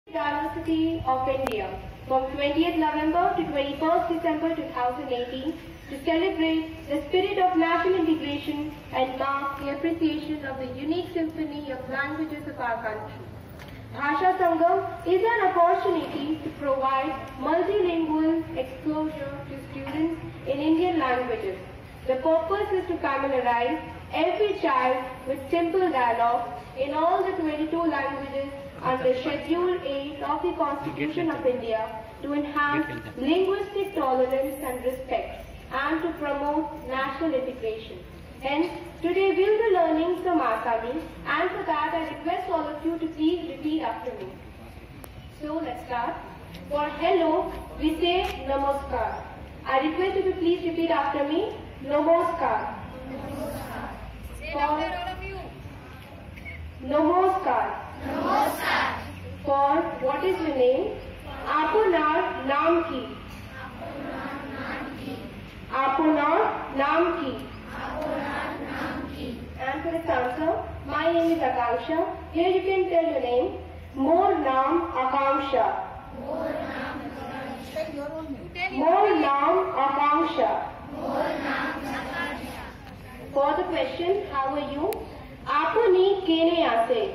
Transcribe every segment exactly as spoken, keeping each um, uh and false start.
University of India from twentieth November to twenty-first December two thousand eighteen to celebrate the spirit of national integration and mark the appreciation of the unique symphony of languages of our country. Bhasha Sangam is an opportunity to provide multilingual exposure to students in Indian languages. The purpose is to familiarize every child with simple dialogue in all the twenty-two languages under Schedule eight of the Constitution of India to enhance linguistic tolerance and respect and to promote national integration. Hence, today we will be learning some Assamese, and for that I request all of you to please repeat after me. So let's start. For hello, we say Namaskar. I request you to please repeat after me. Namaskar. For Namaskar. Namaskar. For what is your name? Apunar naam ki. Apunar naam ki. And for its answer, my name is Akanksha. Here you can tell your name. More naam Akanksha. More naam Akanksha. For the question, how are you? Apuni kene ase.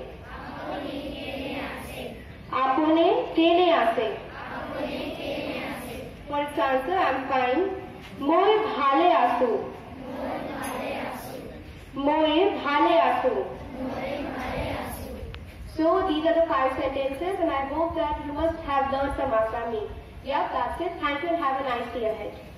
Apune kene ase. For its answer, I am fine. Moe bhale asu. Moe bhale asu. So these are the five sentences, and I hope that you must have learned some Assamese. Yeah, that's it. Thank you and have a nice day ahead.